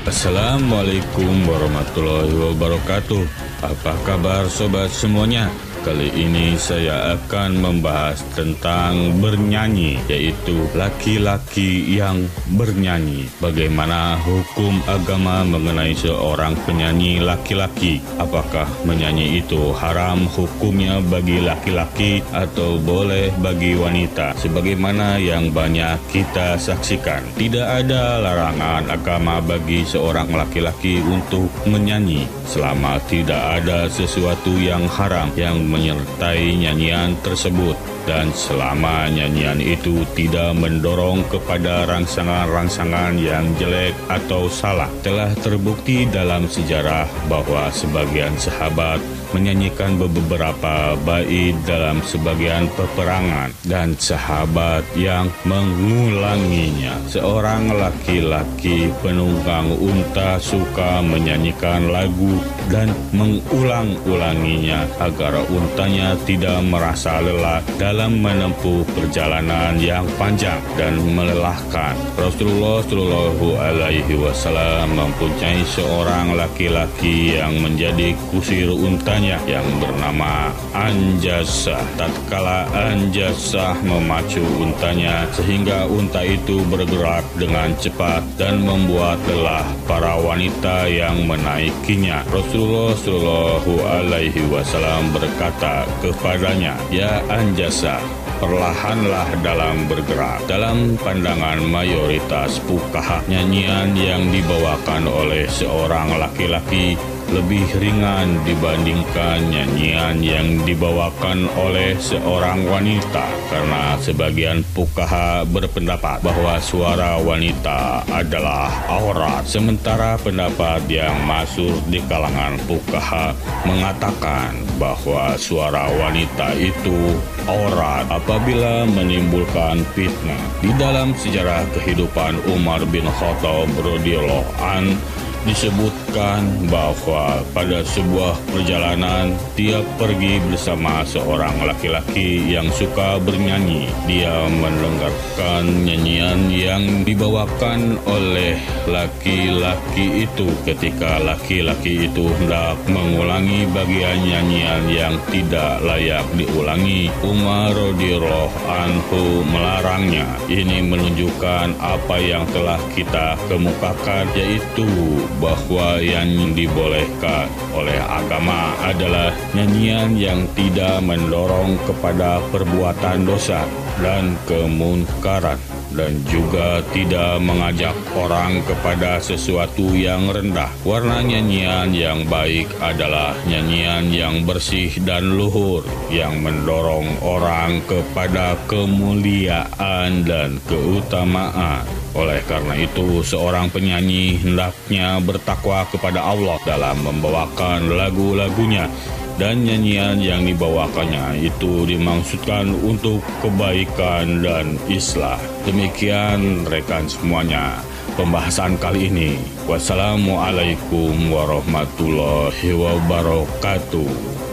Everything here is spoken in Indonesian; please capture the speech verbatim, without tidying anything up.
Assalamualaikum warahmatullahi wabarakatuh. Apa kabar sobat semuanya? Kali ini saya akan membahas tentang bernyanyi, yaitu laki-laki yang bernyanyi. Bagaimana hukum agama mengenai seorang penyanyi laki-laki? Apakah menyanyi itu haram hukumnya bagi laki-laki atau boleh bagi wanita? Sebagaimana yang banyak kita saksikan, tidak ada larangan agama bagi seorang laki-laki untuk menyanyi selama tidak ada sesuatu yang haram yang menyertai nyanyian tersebut, dan selama nyanyian itu tidak mendorong kepada rangsangan-rangsangan yang jelek atau salah. Telah terbukti dalam sejarah bahwa sebagian sahabat menyanyikan beberapa bait dalam sebagian peperangan, dan sahabat yang mengulanginya. Seorang laki-laki penunggang unta suka menyanyikan lagu dan mengulang-ulanginya agar untanya tidak merasa lelah dalam menempuh perjalanan yang panjang dan melelahkan. Rasulullah Shallallahu Alaihi Wasallam mempunyai seorang laki-laki yang menjadi kusir untanya yang bernama Anjasah. Tatkala Anjasah memacu untanya sehingga unta itu bergerak dengan cepat dan membuat lelah para wanita yang menaikinya, Rasulullah Shallallahu Alaihi Wasallam berkata kepadanya, "Ya Anjasah, perlahanlah dalam bergerak." Dalam pandangan mayoritas fuqaha, nyanyian yang dibawakan oleh seorang laki-laki lebih ringan dibandingkan nyanyian yang dibawakan oleh seorang wanita, karena sebagian fuqaha berpendapat bahwa suara wanita adalah aurat, sementara pendapat yang masuk di kalangan fuqaha mengatakan bahwa suara wanita itu aurat apabila menimbulkan fitnah. Di dalam sejarah kehidupan Umar bin Khattab radhiyallahu an disebutkan bahwa pada sebuah perjalanan dia pergi bersama seorang laki-laki yang suka bernyanyi. Dia mendengarkan nyanyian yang dibawakan oleh laki-laki itu. Ketika laki-laki itu hendak mengulangi bagian nyanyian yang tidak layak diulangi, Umar radhiyallahu anhu melarangnya. Ini menunjukkan apa yang telah kita kemukakan, yaitu bahwa yang dibolehkan oleh agama adalah nyanyian yang tidak mendorong kepada perbuatan dosa dan kemunkaran, dan juga tidak mengajak orang kepada sesuatu yang rendah. Warna nyanyian yang baik adalah nyanyian yang bersih dan luhur, yang mendorong orang kepada kemuliaan dan keutamaan. Oleh karena itu, seorang penyanyi hendaknya bertakwa kepada Allah dalam membawakan lagu-lagunya, dan nyanyian yang dibawakannya itu dimaksudkan untuk kebaikan dan islah. Demikian rekan semuanya pembahasan kali ini. Wassalamualaikum warahmatullahi wabarakatuh.